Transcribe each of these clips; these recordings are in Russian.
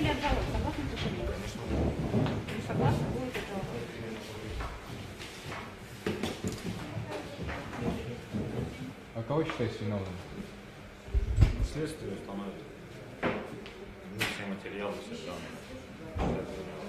или отзовут? Согласны с решением? Конечно. Не согласны, будет это. А кого считаете виновным? Следствие установит. Все материалы, все данные.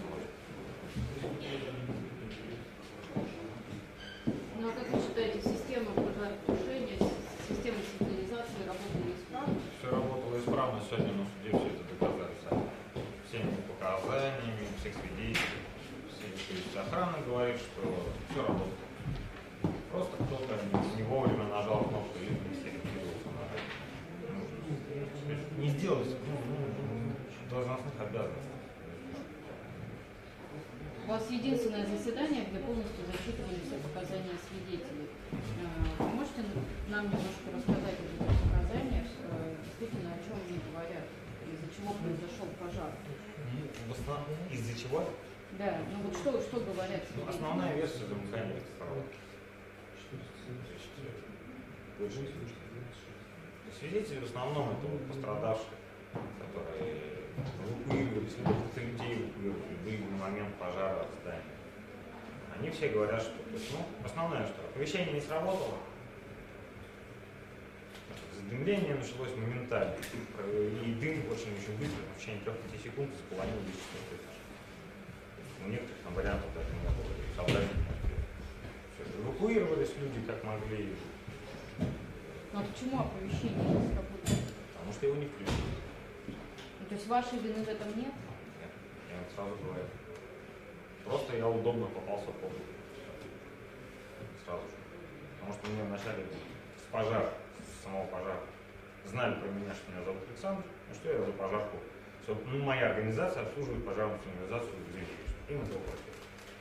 Ну а как вы считаете, система пожаротушения, система сигнализации работала исправно? Все работало исправно, сегодня на суде все это доказали сами. Всеми показаниями, всех свидетелей. То есть охрана говорит, что все работало. Просто кто-то не вовремя нажал кнопку или не сориентировался на не сделал должностных обязанностей. У вас единственное заседание, где полностью зачитывались показания свидетелей. Вы можете нам немножко рассказать об этих показаниях, действительно, о чем они говорят, из-за чего произошел пожар? Из-за чего? Да, ну вот что говорят свидетели? Основная версия замыкания электропроводки. Свидетели в основном это вот пострадавшие, которые эвакуировались, людей эвакуировали, были на момент пожара здания. Они все говорят, что то есть, основное, что оповещение не сработало, задымление началось моментально, и дым очень быстро, в течение 3-5 секунд заполонил весь 4-й этаж. У некоторых там вариантов даже не было, собрать не успели. Эвакуировались люди как могли. Ну а почему оповещение не сработало? Потому что его не включили. Ну, то есть вашей вины в этом нет? Нет, я вам сразу говорю. Просто я удобно попался в поле. Сразу же. Потому что мне вначале с пожара, с самого пожара, знали про меня, что меня зовут Александр, и что я за пожарку. Что, моя организация обслуживает пожарную сигнализацию в Зимовиче. Им этого хватит.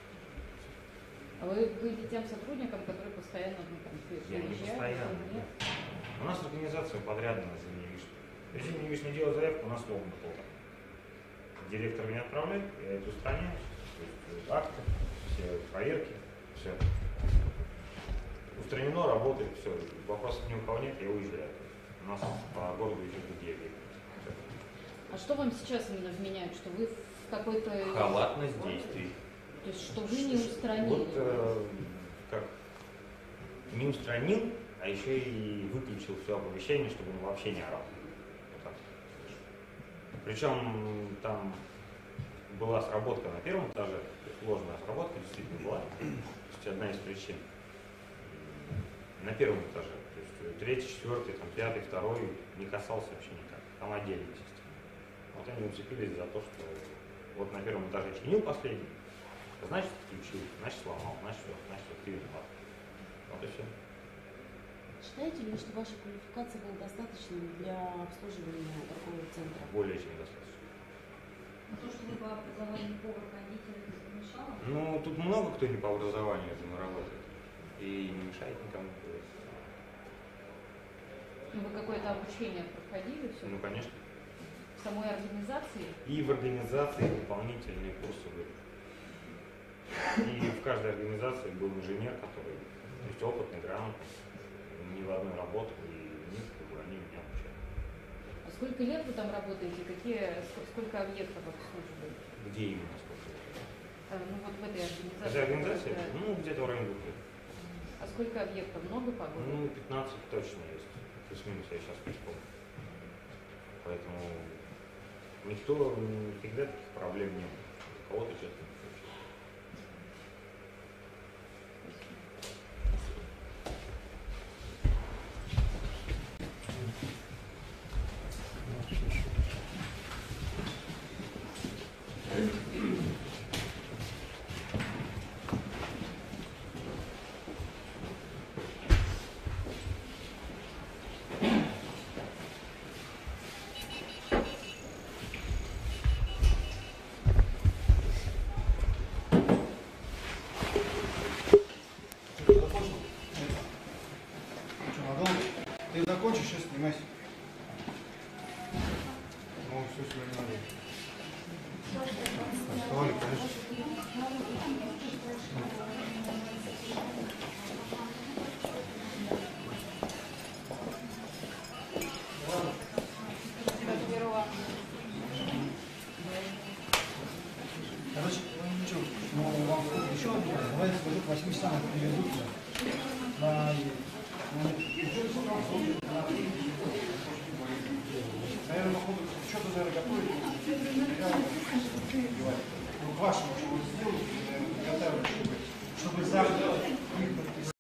А вы были тем сотрудником, который постоянно Я не постоянно. Нет? У нас организация подрядная за Зимович. Если Зимович не делает заявку, у нас слово на полтора. Директор меня отправляет, я это устраняю. То есть акты, все проверки, все. Устранено, работает, все. Вопросов ни у кого нет, я уезжаю. У нас по городу идет другие объекты. А что вам сейчас именно вменяют, что вы в какой-то... Халатность действий. То есть, что вы не устранили? Вот как не устранил, а еще и выключил все оповещение, чтобы он вообще не орал. Вот так. Причем там была сработка на первом этаже, ложная сработка действительно была. То есть одна из причин. На первом этаже. То есть 3, 4, там, 5, 2 не касался вообще никак. Там отдельная система. Вот они уцепились за то, что вот на первом этаже чинил последний. Значит, включил, значит, сломал, значит, ты виноват. Вот и все. Считаете ли вы, что ваша квалификация была достаточной для обслуживания торгового центра? Более чем достаточно. Но то, что вы по образованию повар, кондитер, это помешало? Ну, тут много кто не по образованию этому работает. И не мешает никому. Ну, вы какое-то обучение проходили все? Ну, конечно. В самой организации? И в организации дополнительные курсы были. И в каждой организации был инженер, который, то есть опытный, грамотный, ни в одной работе, и них, они меня обучали. А сколько лет вы там работаете? Сколько объектов обслуживаете? Где именно сколько? Ну вот в этой организации. Этой организации? Да. Ну, где-то в районе 2 лет. А сколько объектов? Много по году? Ну, 15 точно есть. Плюс-минус я сейчас не вспомню. Поэтому никогда таких проблем не было. Кого-то что-то не включил. Ты закончишь, сейчас снимайся. Ну, все сегодня надо. Оставали, конечно. Еще один раз. Давай скажу, к 8 часам привезут тебя. Наверное, походу, что-то, наверное, готовить. Ну, к вашему